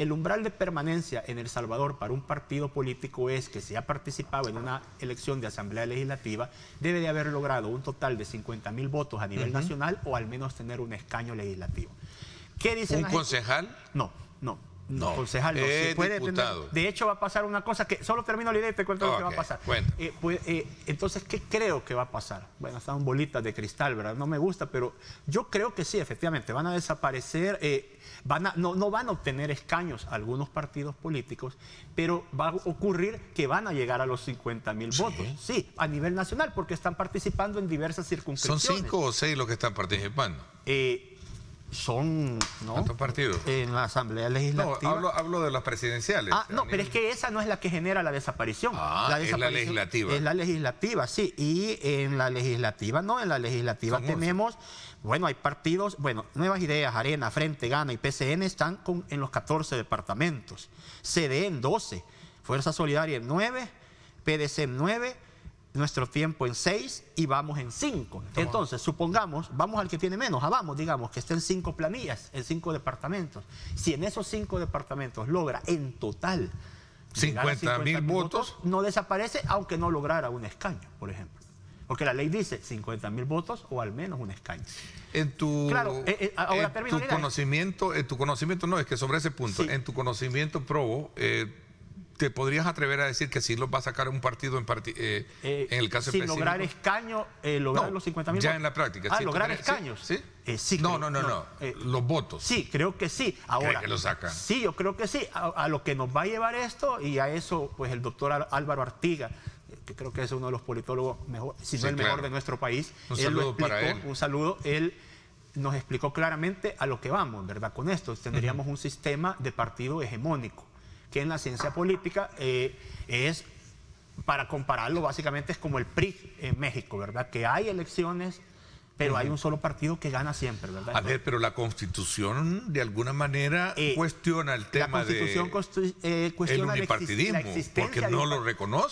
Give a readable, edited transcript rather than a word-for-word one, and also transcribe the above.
El umbral de permanencia en El Salvador para un partido político es que si ha participado en una elección de Asamblea Legislativa, debe de haber logrado un total de 50.000 votos a nivel nacional o al menos tener un escaño legislativo. ¿Qué dicen? ¿Un concejal? No, concejal no. Se puede diputado. de hecho, va a pasar una cosa que... Solo termino la idea y te cuento lo que va a pasar. Entonces, ¿qué creo que va a pasar? Bueno, están bolitas de cristal, ¿verdad? No me gusta, pero yo creo que sí, efectivamente, van a desaparecer... no van a obtener escaños algunos partidos políticos, pero va a ocurrir que van a llegar a los 50.000 votos. Sí, a nivel nacional, porque están participando en diversas circunscripciones. ¿Son 5 o 6 los que están participando? Son, ¿no? ¿Cuántos partidos? En la Asamblea Legislativa. No, hablo de las presidenciales. No, pero es que esa no es la que genera la desaparición. Es la legislativa. Es la legislativa, sí. Y en la legislativa, no, en la legislativa tenemos, bueno, hay partidos, bueno, Nuevas Ideas, Arena, Frente, Gana y PCN están en los 14 departamentos. CD en 12, Fuerza Solidaria en 9, PDC en 9, Nuestro Tiempo en 6 y Vamos en 5. Entonces, supongamos, vamos al que tiene menos, Vamos, digamos, que esté en 5 planillas, en 5 departamentos. Si en esos 5 departamentos logra en total 50.000 votos, no desaparece, aunque no lograra un escaño, por ejemplo. Porque la ley dice 50.000 votos o al menos un escaño. En tu, ahora termino tu conocimiento, no, es que sobre ese punto, sí. En tu conocimiento probo, ¿te podrías atrever a decir que sí los va a sacar un partido en el caso sin lograr escaño, lograr los 50.000 votos? Ya en la práctica. ¿Lograr escaños? ¿Sí? Sí, no. Los votos. Sí, creo que sí. Ahora, ¿cree que lo sacan? Sí, yo creo que sí. A lo que nos va a llevar esto, y a eso, pues el doctor Álvaro Artiga, que creo que es uno de los politólogos mejor, si no el mejor de nuestro país. Un saludo para él. Un saludo. Él nos explicó claramente a lo que vamos, ¿verdad? Con esto tendríamos un sistema de partido hegemónico, que en la ciencia política es, para compararlo, básicamente es como el PRI en México, ¿verdad? Que hay elecciones, pero hay un solo partido que gana siempre, ¿verdad? A ver, pero la Constitución de alguna manera cuestiona el tema cuestiona el unipartidismo, porque no lo reconoce.